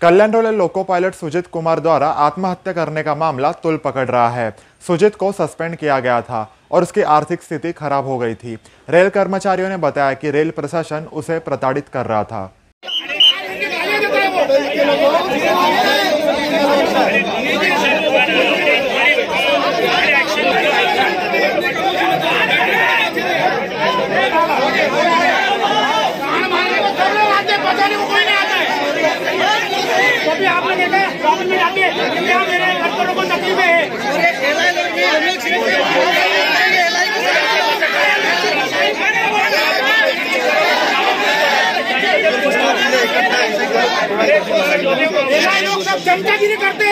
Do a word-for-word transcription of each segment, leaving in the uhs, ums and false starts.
कल्याण rail loco pilot Sujit Kumar द्वारा आत्महत्या करने का मामला तुल पकड़ रहा है। सुजीत को सस्पेंड किया गया था और उसकी आर्थिक स्थिति खराब हो गई थी। रेल कर्मचारियों ने बताया कि रेल प्रशासन उसे प्रताड़ित कर रहा था। कभी आपने देखा प्रॉब्लम में जाती है क्या मेरे वर्करों को तकलीफ है। लोग सब जनतागिरी करते हैं।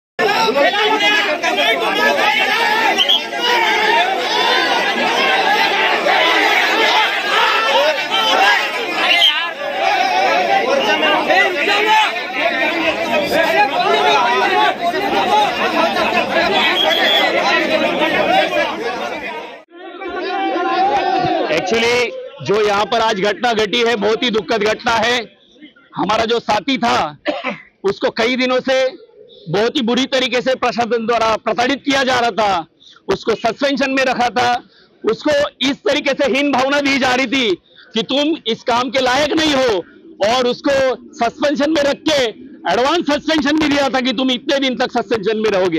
एक्चुअली जो यहाँ पर आज घटना घटी है बहुत ही दुखद घटना है। हमारा जो साथी था उसको कई दिनों से बहुत ही बुरी तरीके से प्रशासन द्वारा प्रताड़ित किया जा रहा था। उसको सस्पेंशन में रखा था। उसको इस तरीके से हीन भावना दी जा रही थी कि तुम इस काम के लायक नहीं हो और उसको सस्पेंशन में रख के एडवांस सस्पेंशन भी दिया था कि तुम इतने दिन तक सस्पेंशन में रहोगे।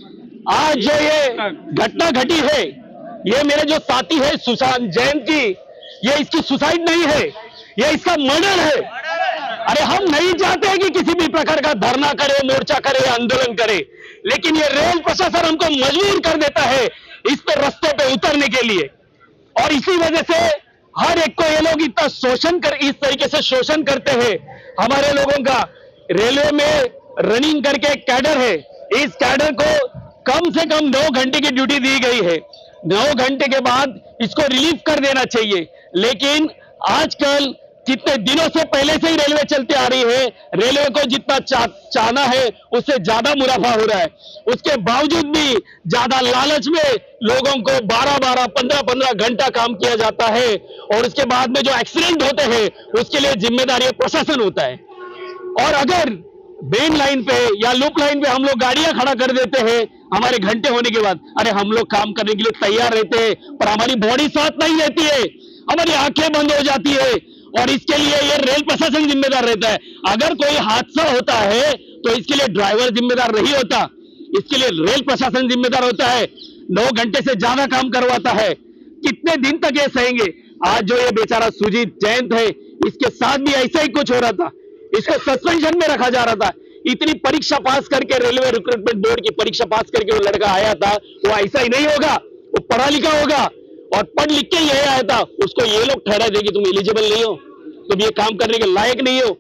आज जो ये घटना घटी है ये मेरे जो साथी है सुशांत जैन की, ये इसकी सुसाइड नहीं है, ये इसका मर्डर है। अरे हम नहीं चाहते हैं कि किसी भी प्रकार का धरना करे, मोर्चा करे, आंदोलन करे, लेकिन ये रेल प्रशासन हमको मजबूर कर देता है इस पे रास्ते पे उतरने के लिए। और इसी वजह से हर एक को ये लोग इतना शोषण कर इस तरीके से शोषण करते हैं हमारे लोगों का। रेलवे में रनिंग करके एक कैडर है, इस कैडर को कम से कम नौ घंटे की ड्यूटी दी गई है। नौ घंटे के बाद इसको रिलीव कर देना चाहिए, लेकिन आजकल कितने दिनों से पहले से ही रेलवे चलती आ रही है। रेलवे को जितना चा, चाहना है उससे ज्यादा मुनाफा हो रहा है। उसके बावजूद भी ज्यादा लालच में लोगों को बारह बारह पंद्रह पंद्रह घंटा काम किया जाता है और उसके बाद में जो एक्सीडेंट होते हैं उसके लिए जिम्मेदारी प्रशासन होता है। और अगर मेन लाइन पे या लूप लाइन पे हम लोग गाड़ियां खड़ा कर देते हैं हमारे घंटे होने के बाद, अरे हम लोग काम करने के लिए तैयार रहते हैं पर हमारी बॉडी साथ नहीं रहती है, हमारी आंखें बंद हो जाती है और इसके लिए ये रेल प्रशासन जिम्मेदार रहता है। अगर कोई हादसा होता है तो इसके लिए ड्राइवर जिम्मेदार नहीं होता, इसके लिए रेल प्रशासन जिम्मेदार होता है। नौ घंटे से ज्यादा काम करवाता है, कितने दिन तक ये सहेंगे। आज जो ये बेचारा सुजीत जैन है इसके साथ भी ऐसा ही कुछ हो रहा था, इसको सस्पेंशन में रखा जा रहा था। इतनी परीक्षा पास करके रेलवे रिक्रूटमेंट बोर्ड की परीक्षा पास करके वो लड़का आया था, वो ऐसा ही नहीं होगा, वो पढ़ा लिखा होगा और पढ़ लिख के ये आया था। उसको ये लोग ठहरा दे कि तुम एलिजिबल नहीं हो, तुम ये काम करने के लायक नहीं हो।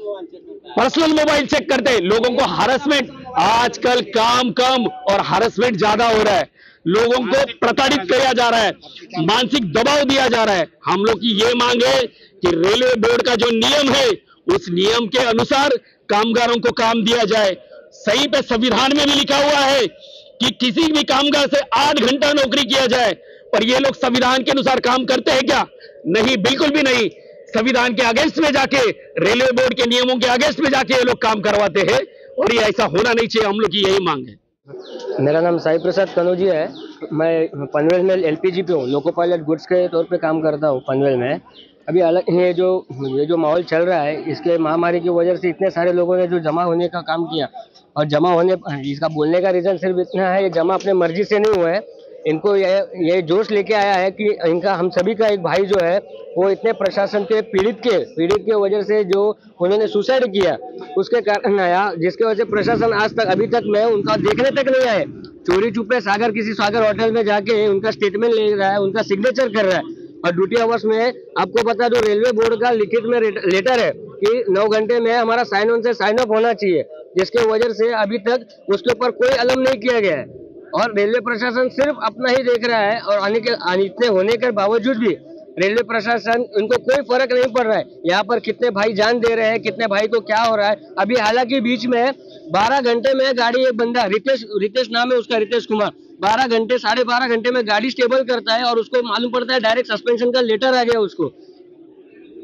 पर्सनल मोबाइल चेक करते हैं लोगों को। हरासमेंट आजकल काम कम और हरासमेंट ज्यादा हो रहा है, लोगों को प्रताड़ित किया जा रहा है, मानसिक दबाव दिया जा रहा है। हम लोग की ये मांग है कि रेलवे बोर्ड का जो नियम है उस नियम के अनुसार कामगारों को काम दिया जाए। सही पे संविधान में भी लिखा हुआ है कि किसी भी कामगार से आठ घंटा नौकरी किया जाए, पर ये लोग संविधान के अनुसार काम करते हैं क्या? नहीं, बिल्कुल भी नहीं। संविधान के अगेंस्ट में जाके, रेलवे बोर्ड के नियमों के अगेंस्ट में जाके ये लोग काम करवाते हैं और ये ऐसा होना नहीं चाहिए। हम लोग की यही मांग है। मेरा नाम साई प्रसाद कनौजिया है। मैं पनवेल में एलपीजी पे हूँ, लोको पायलट गुड्स के तौर पे काम करता हूँ पनवेल में। अभी अलग ये जो ये जो माहौल चल रहा है इसके महामारी की वजह से इतने सारे लोगों ने जो जमा होने का काम किया और जमा होने इसका बोलने का रीज़न सिर्फ इतना है, ये जमा अपने मर्जी से नहीं हुआ है। इनको ये ये जोश लेके आया है कि इनका हम सभी का एक भाई जो है वो इतने प्रशासन के पीड़ित के पीड़ित के वजह से जो उन्होंने सुसाइड किया उसके कारण आया, जिसके वजह से प्रशासन आज तक अभी तक मैं उनका देखने तक नहीं आए। चोरी छुपे सागर किसी सागर होटल में जाके उनका स्टेटमेंट ले रहा है, उनका सिग्नेचर कर रहा है। और ड्यूटी आवर्स में आपको पता जो रेलवे बोर्ड का लिखित में लेटर है कि नौ घंटे में हमारा साइन ऑन से साइन ऑफ होना चाहिए, जिसके वजह से अभी तक उसके ऊपर कोई अलम नहीं किया गया है और रेलवे प्रशासन सिर्फ अपना ही देख रहा है। और आने के इतने होने के बावजूद भी रेलवे प्रशासन उनको कोई फर्क नहीं पड़ रहा है। यहाँ पर कितने भाई जान दे रहे हैं, कितने भाई को क्या हो रहा है। अभी हालांकि बीच में बारह घंटे में गाड़ी एक बंदा रितेश रितेश नाम है उसका, रितेश कुमार, बारह घंटे साढ़े बारह घंटे में गाड़ी स्टेबल करता है और उसको मालूम पड़ता है डायरेक्ट सस्पेंशन का लेटर आ गया उसको।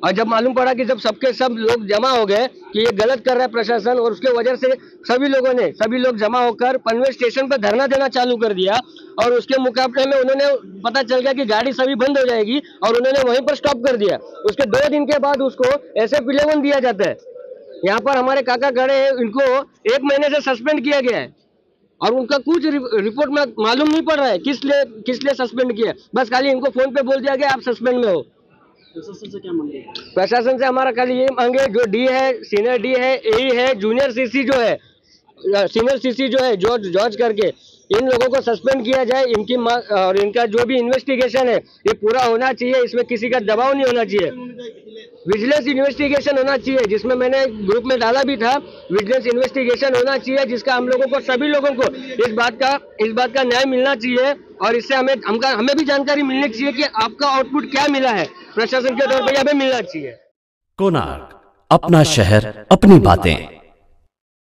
और जब मालूम पड़ा कि जब सबके सब लोग जमा हो गए कि ये गलत कर रहा है प्रशासन, और उसके वजह से सभी लोगों ने सभी लोग जमा होकर पनवेल स्टेशन पर धरना देना चालू कर दिया। और उसके मुकाबले में उन्होंने पता चल गया कि गाड़ी सभी बंद हो जाएगी और उन्होंने वहीं पर स्टॉप कर दिया। उसके दो दिन के बाद उसको एस एफ इलेवन दिया जाता है। यहाँ पर हमारे काका खड़े हैं, इनको एक महीने से सस्पेंड किया गया है और उनका कुछ रिपोर्ट में मालूम नहीं पड़ रहा है किस लिए किस लिए सस्पेंड किया। बस खाली इनको फोन पे बोल दिया गया आप सस्पेंड में हो। प्रशासन से क्या मांगे? प्रशासन से हमारा खाली ये मांगे, जो डी है, सीनियर डी है, ए है, जूनियर सीसी जो है, सीनियर सीसी जो है जॉर्ज जॉर्ज करके, इन लोगों को सस्पेंड किया जाए। इनकी और इनका जो भी इन्वेस्टिगेशन है ये पूरा होना चाहिए, इसमें किसी का दबाव नहीं होना चाहिए। विजिलेंस इन्वेस्टिगेशन होना चाहिए, जिसमें मैंने ग्रुप में डाला भी था। विजिलेंस इन्वेस्टिगेशन होना चाहिए जिसका हम लोगों को सभी लोगों को इस बात का इस बात का न्याय मिलना चाहिए और इससे हमें हमका हमें भी जानकारी मिलनी चाहिए कि आपका आउटपुट क्या मिला है, प्रशासन के तौर पर हमें मिलना चाहिए। कोणार्क, अपना शहर अपनी बातें।